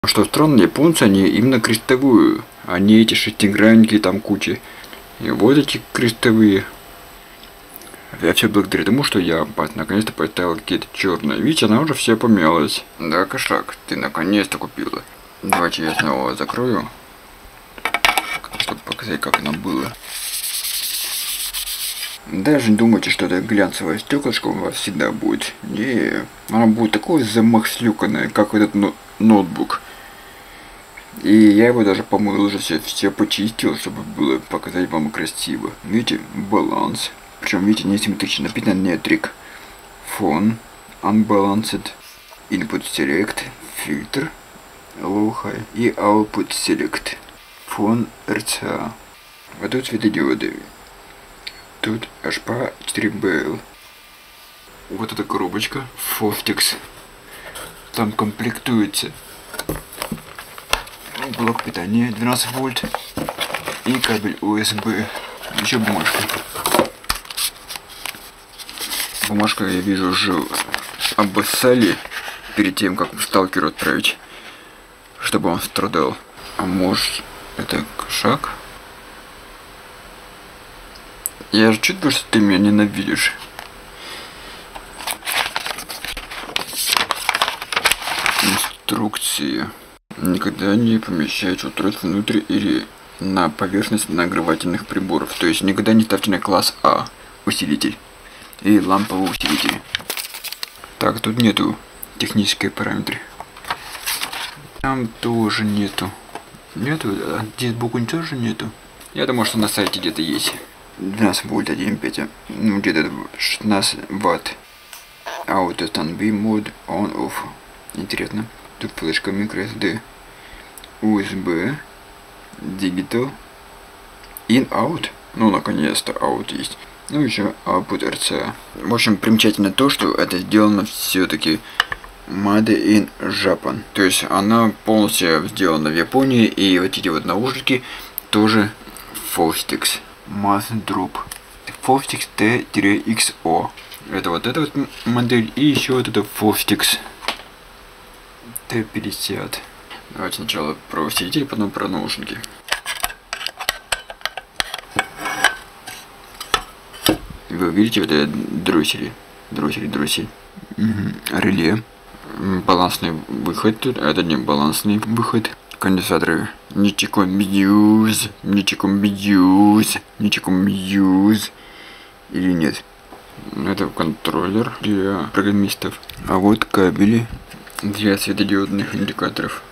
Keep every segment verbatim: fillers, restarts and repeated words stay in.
Что странно, японцы, они именно крестовую, а не эти шестигранники там кучи. И вот эти крестовые. Я все благодаря тому, что я наконец-то поставил какие-то черные. Видите, она уже вся помялась. Да, кошак, ты наконец-то купила. Давайте я снова закрою, чтобы показать, как оно было. Даже не думайте, что это глянцевое стеклышко у вас всегда будет. Не, оно будет такое замахслюканное, как этот но ноутбук. И я его даже помыл уже, все, все почистил, чтобы было показать вам красиво. Видите, баланс. Причем, видите, несимметрично написано нетрик. Фон, unbalanced, input select, фильтр, low high и output select. Фон эр си эй. Вот тут светодиоды. Тут эйч пи эй четыре би эл. Вот эта коробочка Fostix. Там комплектуется блок питания двенадцать вольт и кабель ю эс би. Еще бумажка. Бумажка, я вижу, уже обоссали перед тем, как в сталкеру отправить, чтобы он страдал. А может, это кошак? Я же чувствую, что ты меня ненавидишь. Инструкция. Никогда не помещайте устройство внутрь или на поверхность нагревательных приборов. То есть никогда не ставьте на класс А усилитель и ламповый усилитель. Так, тут нету технические параметры. Там тоже нету. Нету? А здесь буквы тоже нету. Я думаю, что на сайте где-то есть. двенадцать вольт один пять, ну где-то шестнадцать ватт. Auto standby mode on off. Интересно. Тут флешка microSD, ю эс би, digital, in out. Ну наконец-то out есть. Ну еще output эр си эй. В общем, примечательно то, что это сделано все-таки made in Japan. То есть она полностью сделана в Японии, и вот эти вот наушники тоже Fostix. Mass Drop. Fostix ти икс о. Это вот эта вот модель, и еще вот это Fostix ти пятьдесят. Давайте сначала про усилитель, потом про наушники. Вы видите вот это дроссели? Дроссель, дроссель. Угу. Реле. Балансный выход тут, а это не балансный выход. Конденсаторы. Ничекомбьюз, ничекомбьюз, ничекомбьюз. Или нет? Это контроллер для программистов. А вот кабели для светодиодных индикаторов.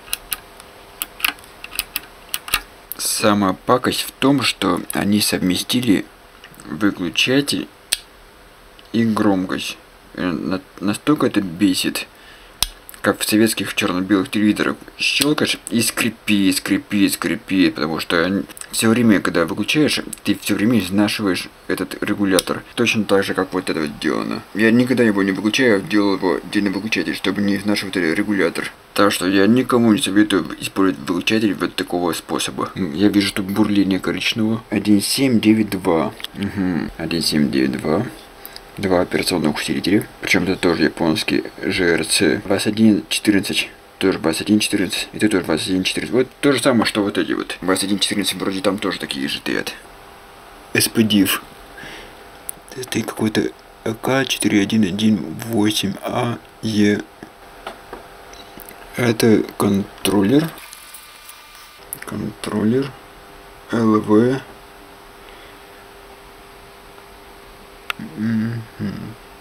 Сама пакость в том, что они совместили выключатель и громкость. Настолько это бесит, как в советских черно-белых телевизорах. Щелкаешь и скрипит, скрипит, скрипит, потому что все время, когда выключаешь, ты все время изнашиваешь этот регулятор. Точно так же, как вот это вот сделано. Я никогда его не выключаю, делал его отдельный выключатель, чтобы не изнашивать этот регулятор. Так что я никому не советую использовать выключатель вот такого способа. Я вижу тут бурление коричневого. один семь девять два. Угу. один семь девять два. Два операционных усилителя, причем это тоже японский джи эр си двадцать один четырнадцать, тоже двадцать один четырнадцать, и тут тоже двадцать один четырнадцать. Вот то же самое, что вот эти вот. двадцать один четырнадцать, вроде там тоже такие же стоят. эс пи диф. Это какой-то а ка четыре один один восемь а е. Это контроллер. Контроллер. эл ви. Mm-hmm.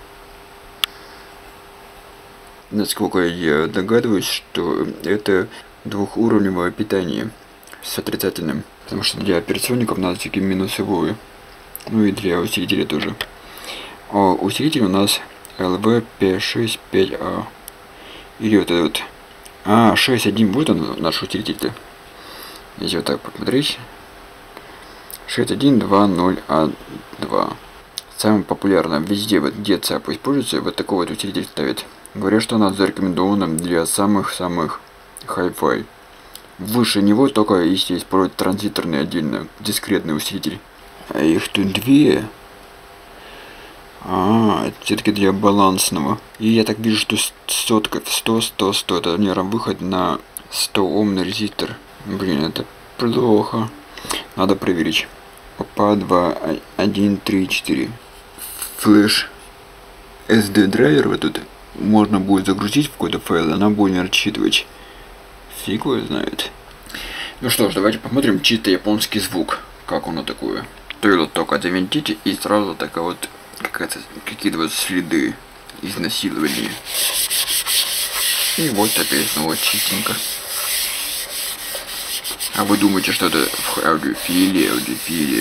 Насколько я догадываюсь, что это двухуровневое питание с отрицательным, потому что для операционников надо все-таки минусовое, ну и для усилителя тоже. А усилитель у нас эл ви пи шесть пять а, или вот этот вот. А, шесть один, вот он наш усилитель-то. Если вот так посмотреть, шесть один два ноль а два. Самое популярное везде, вот где ЦАП используется, вот такой вот усилитель ставит. Говорят, что она зарекомендована для самых-самых хай-фай. Выше него только если использовать транзисторный отдельно, дискретный усилитель. А их тут две. А, это все-таки для балансного. И я так вижу, что сотка, сто, сто, сто, это, наверное, выход на сто омный резистор. Блин, это плохо. Надо проверить. Опа, два, один, три, четыре. Флэш эс ди драйвер вот тут можно будет загрузить в какой-то файл, она будет не рассчитывать. Фиг его знает. Ну что ж, давайте посмотрим чисто японский звук. Как оно такое. Стоило только завинтить, и сразу такая вот какая-то какие-то вот следы изнасилования. И вот опять снова чистенько. А вы думаете, что это аудиофилия, аудиофилия?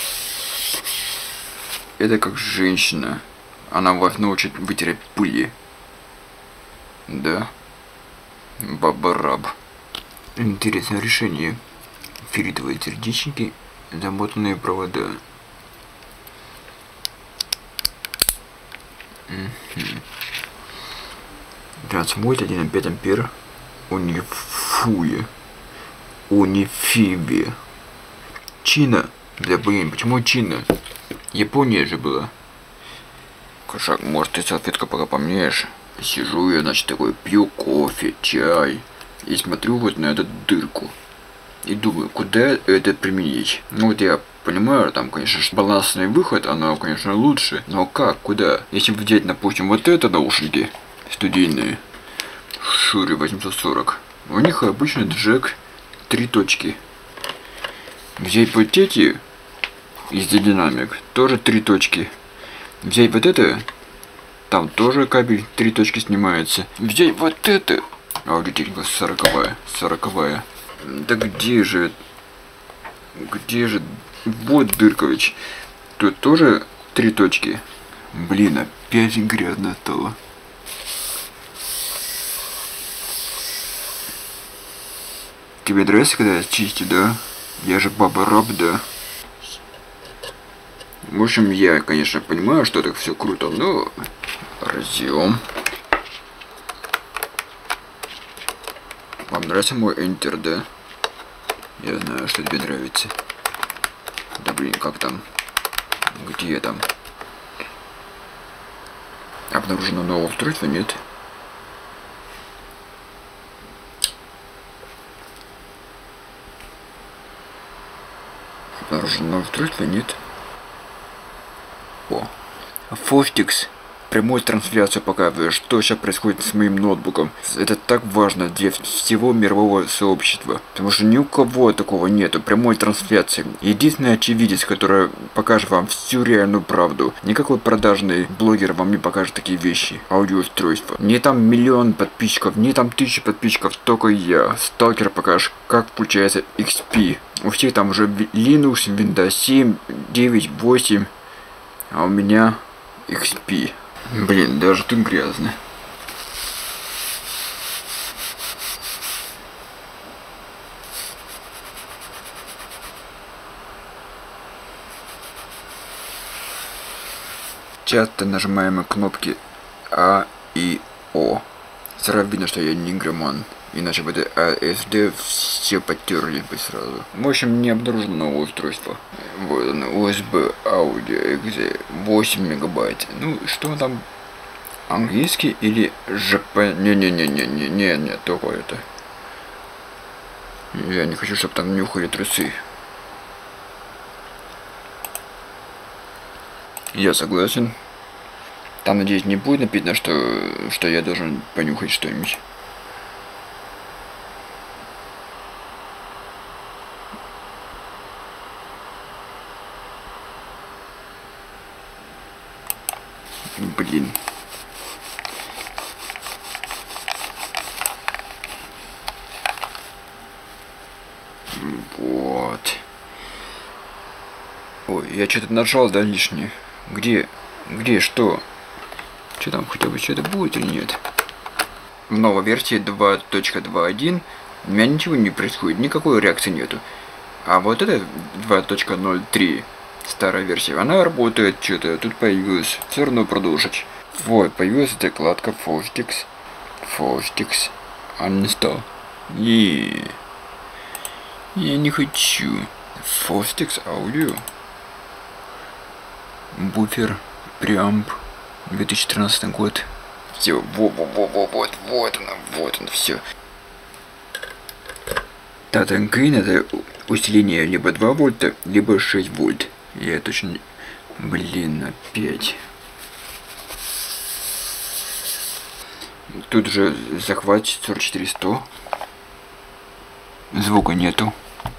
Это как женщина. Она вас научит вытирать пыли. Да. Баба-раб. Интересное решение. Ферритовые сердечники, замотанные провода. Угу. Трансмульт один и пять ампер. Унифуя. Унифибия. Чина. Да блин, почему Чина? Япония же была. Кошак, может ты салфетку пока помнешь? Сижу я, значит, такой, пью кофе, чай. И смотрю вот на эту дырку. И думаю, куда это применить? Ну вот я понимаю, там, конечно, балансный выход, оно, конечно, лучше. Но как, куда? Если взять, допустим, вот это наушники студийные. Шури восемьсот сорок. У них обычно джек три точки. Взять вот эти из динамик, тоже три точки. Взять вот это, там тоже кабель три точки снимается. Взять вот это, аудиотехника сороковая, сороковая. Да где же, где же, вот Дыркович, тут тоже три точки. Блин, опять грязно стало. Тебе нравится, когда я чистю, да? Я же баба-раб, да? В общем, я, конечно, понимаю, что так все круто, но разъем. Вам нравится мой Enter, да? Я знаю, что тебе нравится. Да блин, как там? Где там? Обнаружено новое устройство? Нет. Обнаружено новое устройство? Нет. О, Фостикс. Прямую трансляцию показывает, что сейчас происходит с моим ноутбуком. Это так важно для всего мирового сообщества. Потому что ни у кого такого нету, прямой трансляции. Единственная очевидец, которая покажет вам всю реальную правду. Никакой продажный блогер вам не покажет такие вещи. Аудиоустройства. Не там миллион подписчиков, не там тысячи подписчиков, только я. Сталкер покажет, как включается икс пи. У всех там уже Linux, Windows семь, девять, восемь. А у меня икс пи. Блин, даже тут грязно. Часто нажимаемые кнопки А и О. Сразу видно, что я не игроман. Иначе бы это а эс ди все потерли бы сразу. В общем, не обнаружено новое устройство. Вот оно, ю эс би аудио экзе восемь мегабайт. Ну, что там? Английский или жп? Не-не-не-не-не-не, только это. Я не хочу, чтобы там нюхали трусы. Я согласен. Там, надеюсь, не будет написано, что, что я должен понюхать что-нибудь. Блин. Вот. Ой, я что-то нажал, да, лишнее. Где? Где? Что? Что там, хотя бы что-то будет или нет? В новой версии два точка два точка один у меня ничего не происходит, никакой реакции нету. А вот это два точка ноль три, старая версия, она работает, что-то тут появилось. Все равно продолжить. Вот, появилась эта вкладка Fostix. Fostix. Uninstall. Не. Я не хочу. Fostix Audio. Буфер. Преамп. две тысячи тринадцатый год. Все, во, во, во, во, вот, вот оно, вот оно, все. Татен гейн это усиление либо два вольта, либо шесть вольт. Я точно... Блин, опять. Тут же захват сорок четыре сто. Звука нету.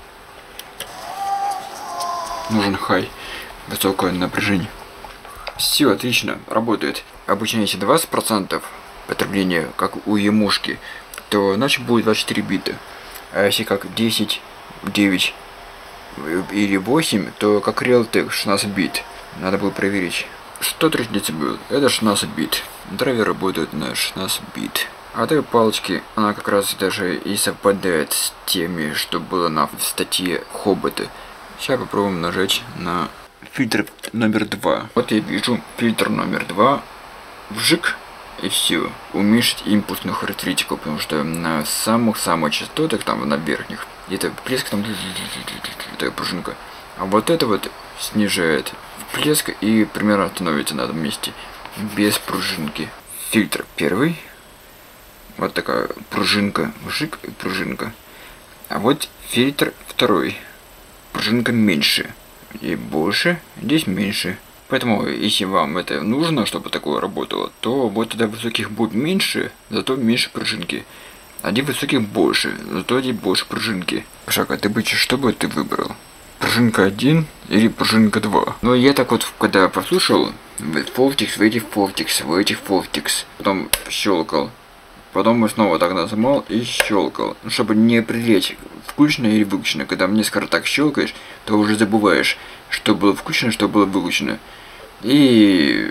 Нужен хай. Высокое напряжение. Все отлично, работает. Обычно если двадцать процентов потребления, как у емушки, то иначе будет двадцать четыре бита. А если как десять, девять или восемь, то как Realtek шестнадцать бит. Надо было проверить. сто тридцать децибел, это шестнадцать бит. Драйвер работает на шестнадцать бит. А этой палочки, она как раз даже и совпадает с теми, что было на статье Хоботы. Сейчас попробуем нажать на фильтр номер два. Вот я вижу фильтр номер два. Вжик. И все. Уменьшить импульсную характеристику, потому что на самых-самых частотах, там на верхних, где-то вплеск, там такая пружинка. А вот это вот снижает вплеск и примерно остановится на этом месте. Без пружинки. Фильтр первый. Вот такая пружинка. Вжик и пружинка. А вот фильтр второй. Пружинка меньше. И больше, здесь меньше. Поэтому, если вам это нужно, чтобы такое работало, то вот тогда высоких будет меньше, зато меньше пружинки. Один высоких больше, зато здесь больше пружинки. Шаг, а ты бы что бы ты выбрал? Пружинка один или пружинка два? Ну, я так вот, когда послушал, фолтикс, в этих фолтикс, в этих фолтикс, потом щелкал. Потом мы снова так нажимал и щелкал. Ну, чтобы не определить, включено или выключено. Когда несколько так щелкаешь, то уже забываешь, что было включено, что было выключено. И...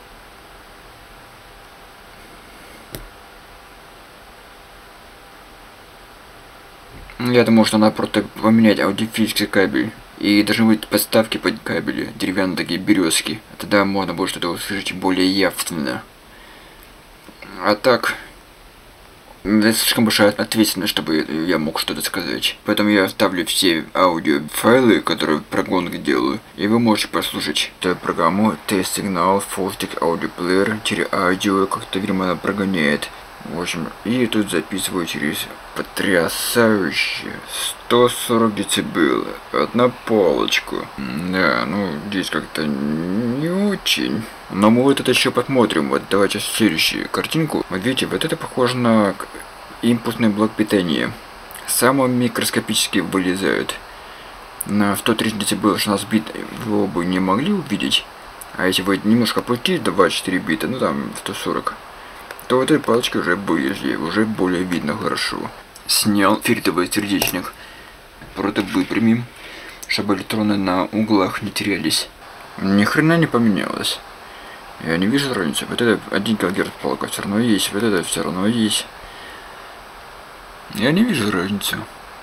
Я думаю, что надо просто поменять аудиофильский кабель. И должны быть подставки под кабели, деревянные такие березки. Тогда можно будет что-то услышать более явственно. А так... Это слишком большая ответственность, чтобы я мог что-то сказать. Поэтому я оставлю все аудиофайлы, которые прогонки делаю, и вы можете послушать эту программу T-Signal Faultic Audio Player через аудио, как-то, видимо, она прогоняет. В общем, и тут записываю через потрясающие сто сорок децибел. Одна палочку. Да, ну здесь как-то не очень. Но мы вот это еще посмотрим. Вот давайте следующую картинку. Вот видите, вот это похоже на импульсный блок питания. Самые микроскопические вылезают. На сто тридцать децибел шестнадцать бит вы бы не могли увидеть. А если вы немножко опустили до двадцать четыре бита, ну там сто сорок, то вот этой палочки уже были, уже более видно хорошо. Снял фиртовый сердечник. Просто выпрямим, чтобы электроны на углах не терялись. Ни хрена не поменялось. Я не вижу разницы. Вот это один килогерц палка все равно есть, вот это все равно есть. Я не вижу разницы.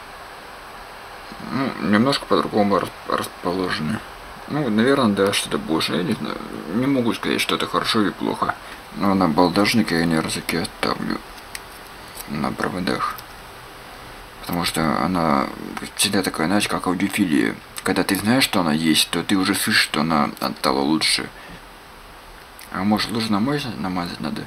Ну, немножко по-другому расположены. Ну, наверное, да, что-то больше. Я не знаю. Не могу сказать, что это хорошо или плохо. Но на балдажнике я не разыки оставлю на проводах. Потому что она всегда такая, знаешь, как аудиофилия. Когда ты знаешь, что она есть, то ты уже слышишь, что она стала лучше. А может лучше намазать? Намазать надо.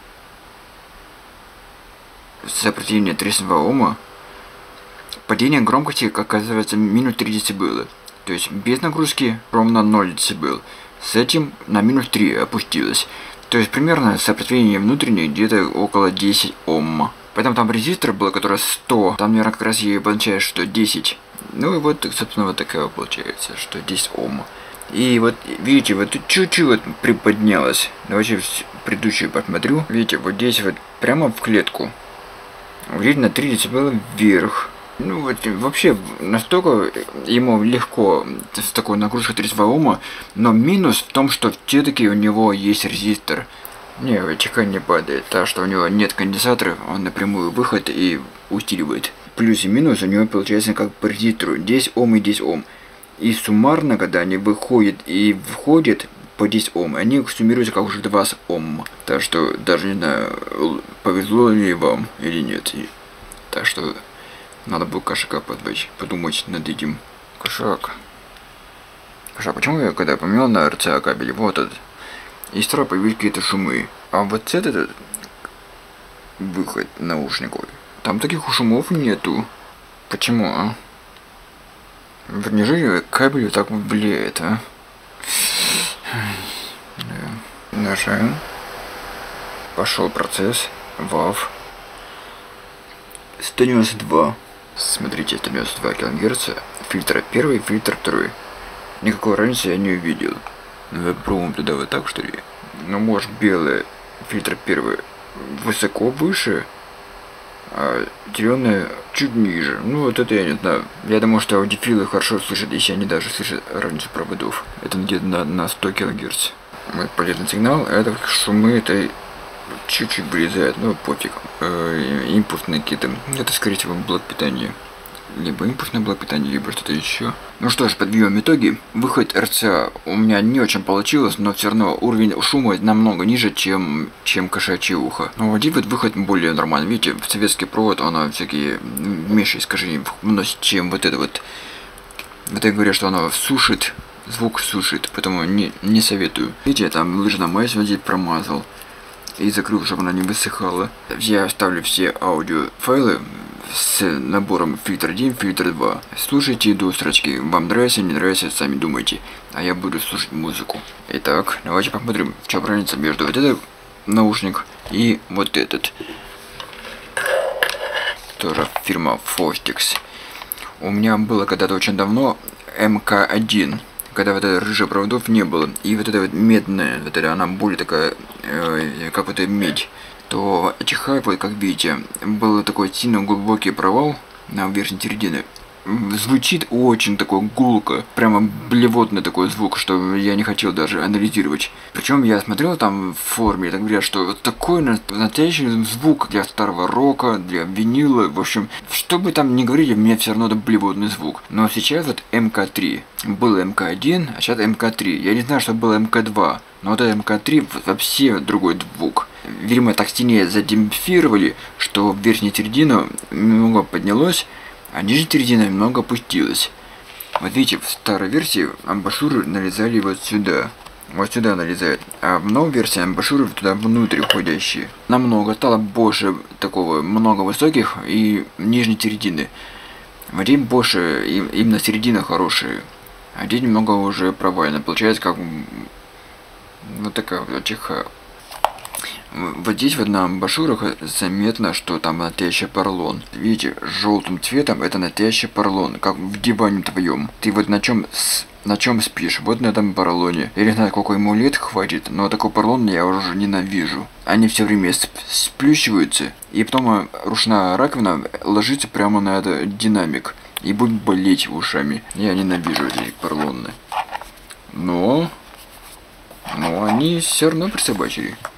Сопротивление тридцать два Ома. Падение громкости, как оказывается, минус три децибела. То есть без нагрузки ровно ноль децибел. С этим на минус три опустилось. То есть примерно сопротивление внутреннее где-то около десять Ом. Поэтому там резистор был, который сто. Там, наверное, как раз и обозначает, что десять. Ну и вот, собственно, вот такая получается, что десять Ом. И вот, видите, вот тут чуть-чуть вот приподнялось. Давайте предыдущую посмотрю. Видите, вот здесь вот прямо в клетку. Видно три децибела вверх. Ну вот вообще настолько ему легко с такой нагрузкой тридцать два Ома, но минус в том, что все-таки у него есть резистор. Не, ВЧК не падает, так что у него нет конденсатора, он напрямую выход и усиливает. Плюс и минус у него получается как по резистору десять Ом и десять Ом. И суммарно, когда они выходят и входят по десять Ом, они суммируются как уже двадцать Ом. Так что даже не знаю, повезло ли вам или нет. Так что надо было кошака подбить, подумать над этим. Кошак. Кошак, почему я когда поменял на эр цэ а кабеле, вот этот, и сразу появились какие-то шумы. А вот этот выход наушников, там таких шумов нету. Почему, а? Неужели кабель так влияет, а? Да. Нажаем. Пошел процесс. Вав. сто девяносто два. Смотрите, сто девяносто два килогерца. Фильтр первый, фильтр второй. Никакой разницы я не увидел. Ну, попробуем туда вот так, что ли? Ну, может, белый фильтр первый высоко выше, а зеленый чуть ниже. Ну, вот это я не знаю. Я думаю, что аудиофилы хорошо слышат, если они даже слышат разницу проводов. Это где-то на, на сто килогерц. Мой полезный сигнал, это шумы, это чуть-чуть вырезает, ну пофиг. Э, импульсные какие-то, это скорее всего блок питания. Либо импульсный блок питания, либо что-то еще. Ну что ж, подведем итоги. Выход эр си эй у меня не очень получилось, но все равно уровень шума намного ниже, чем, чем кошачье ухо. Но вот вот выход более нормальный. Видите, в советский провод она всякие меньше искажений вносит, чем вот это вот. Это я говорю, что она сушит, звук сушит, поэтому не, не советую. Видите, я там лыжная мазь вот здесь промазал и закрыл, чтобы она не высыхала. Я оставлю все аудиофайлы с набором фильтр один, фильтр два. Слушайте до строчки. Вам нравится, не нравится, сами думайте. А я буду слушать музыку. Итак, давайте посмотрим, в чем разница между вот этот наушник и вот этот. Тоже фирма Fostix. У меня было когда-то очень давно эм ка один. Когда вот это рыжих проводов не было, и вот эта вот медная, вот эта, она более такая, э, как вот эта медь, то этих хайпов, как видите, был такой сильно глубокий провал на верхней середине. Звучит очень такой гулко, прямо блевотный такой звук, что я не хотел даже анализировать. Причем я смотрел там в форме, так говорят, что вот такой настоящий звук для старого рока, для винила, в общем, что бы там ни говорили, мне все равно это блевотный звук. Но сейчас вот эм ка три, был эм ка один, а сейчас эм ка три. Я не знаю, что было эм ка два, но вот эм ка три вообще другой звук. Видимо, так сильнее задемпфировали, что верхняя середина немного поднялась, а нижняя середина немного опустилась. Вот видите, в старой версии амбушюры налезали вот сюда. Вот сюда налезают. А в новой версии амбушюры туда внутрь уходящие. Намного стало больше такого, много высоких и нижней середины. Вот здесь больше, именно середина хорошая. А здесь немного уже провально. Получается как вот такая вот чиха. Вот здесь вот на амбушюрах заметно, что там настоящий поролон. Видите, желтым цветом это настоящий поролон, как в диване твоем. Ты вот на чем на чем спишь? Вот на этом поролоне. Я не знаю, сколько ему лет хватит, но такой поролон я уже ненавижу. Они все время сплющиваются, и потом ручная раковина ложится прямо на этот динамик и будет болеть ушами. Я ненавижу эти поролоны. Но, но они все равно присобачили.